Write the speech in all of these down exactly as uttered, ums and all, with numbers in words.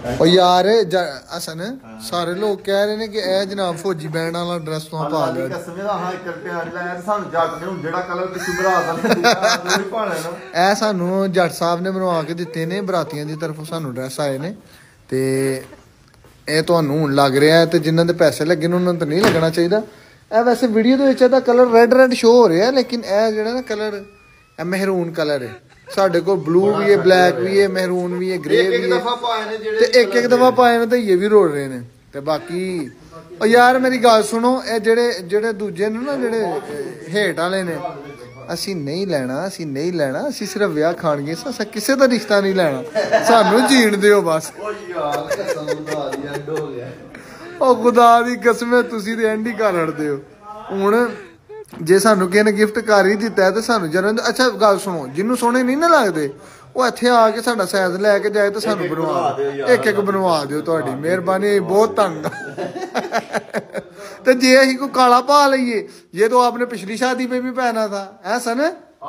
ਉਹ ਯਾਰ ਅਸਨ ਸਾਰੇ ਲੋਕ ਕਹਿ ਰਹੇ ਨੇ ਕਿ ਇਹ ਜਨਾਬ ਫੌਜੀ ਬੈਂਡ ਵਾਲਾ ਡਰੈਸ ਤੋਂ ਪਾ ਲਿਆ ਇਹ ਸਾਨੂੰ ਜੱਟ ਸਾਹਿਬ ਨੇ ਬਣਵਾ ਕੇ ਦਿੱਤੇ ਨੇ ਬਰਾਤੀਆਂ ਦੀ ਤਰਫੋਂ ਸਾਨੂੰ ਡਰੈਸ ਆਏ ਨੇ ਤੇ ਇਹ ਤੁਹਾਨੂੰ ਹੁਣ ਲੱਗ ਰਿਹਾ ਹੈ ਤੇ ਜਿਨ੍ਹਾਂ ਦੇ ਪੈਸੇ ਲੱਗੇ ਨੇ ਉਹਨਾਂ ਨੂੰ ਤਾਂ ਨਹੀਂ ਲੱਗਣਾ ਚਾਹੀਦਾ ਇਹ ਵੈਸੇ ਵੀਡੀਓ ਦੇ ਵਿੱਚ ਇਹਦਾ ਕਲਰ ਰੈੱਡ ਰੈੱਡ ਸ਼ੋ ਹੋ ਰਿਹਾ ਲੇਕਿਨ ਇਹ ਜਿਹੜਾ ਨਾ ਕਲਰ ਇਹ ਮਹਿਰੂਨ ਕਲਰ ਹੈ ਸਾਡੇ ਕੋਲ ਬਲੂ ਵੀ ਹੈ ਬਲੈਕ ਵੀ ਹੈ ਮਹਿਰੂਨ ਵੀ ਹੈ ਗ੍ਰੇ ਵੀ ਹੈ ਤੇ ਇੱਕ ਇੱਕ ਦਫਾ ਪਾਏ ਨੇ ਤੇ ਇਹ ਵੀ ਰੋੜ ਰਹੇ ਨੇ ਤੇ ਬਾਕੀ ਉਹ ਯਾਰ ਮੇਰੀ ਗੱਲ ਸੁਣੋ ਇਹ ਜਿਹੜੇ ਜਿਹੜੇ ਦੂਜੇ ਨੇ ਨਾ ਜਿਹੜੇ ਹੇਠ ਵਾਲੇ ਨੇ ਅਸੀਂ ਨਹੀਂ ਲੈਣਾ ਅਸੀਂ ਨਹੀਂ ਲੈਣਾ ਅਸੀਂ ਸਿਰਫ ਵਿਆਹ ਖਾਣਗੇ ਅਸੀਂ ਕਿਸੇ ਦਾ ਰਿਸ਼ਤਾ ਨਹੀਂ ਲੈਣਾ ਸਾਨੂੰ ਜੀਣ ਦਿਓ ਬਸ ਉਹ ਖੁਦਾ ਦੀ ਕਸਮ ਤੁਸੀਂ ਤੇ ਐਂਡ ਹੀ ਕਰ ਹਟਦੇ ਹੋ ਹੁਣ ਜੇ ਸਾਨੂੰ ਕਿਸੇ ਨੇ ਗਿਫਟ ਕਰ ਹੀ ਦਿੱਤਾ ਤੇ ਸਾਨੂੰ ਜਨਮ ਅੱਛਾ ਗੱਲ ਸੁਣੋ ਜਿਹਨੂੰ ਸੋਹਣੇ ਨਹੀਂ ਨਾ ਲੱਗਦੇ ਉਹ ਇੱਥੇ ਆ ਕੇ ਸਾਡਾ ਸਾਈਜ਼ ਲੈ ਕੇ ਜਾਏ ਤਾਂ ਸਾਨੂੰ ਬਣਵਾ ਇੱਕ ਇੱਕ ਬਣਵਾ ਦਿਓ ਤੁਹਾਡੀ ਮਿਹਰਬਾਨੀ ਬਹੁਤ ਤੰਗ ਤੇ ਜੇ ਅਸੀਂ ਕੋਈ ਕਾਲਾ ਪਾ ਲਈਏ ये तो आपने पिछली शादी में भी पहना था ऐसा ना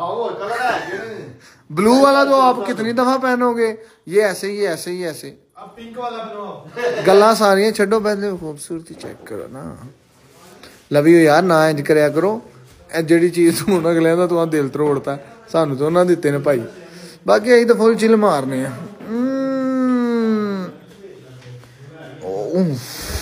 ब्लू वाला तो आप कितनी दफा पहनोगे ये ऐसे ही ऐसे ही ऐसे अब पिंक वाला बनवाओ गल्ला सारियां छड्डो पहले खूबसूरती चेक करो ना लव यू यार ना इंज करया करो ਜਿਹੜੀ ਚੀਜ਼ ਹੁਣ ਅਗਲਿਆਂ ਦਾ ਤੂੰ ਦਿਲ ਤਰੋੜਤਾ ਸਾਨੂੰ ਤਾਂ ਉਹਨਾਂ ਦਿੱਤੇ ਨੇ ਭਾਈ ਬਾਕੀ ਅਸੀਂ ਤਾਂ ਫੁੱਲ ਚਿਲ ਮਾਰਨੇ ਆ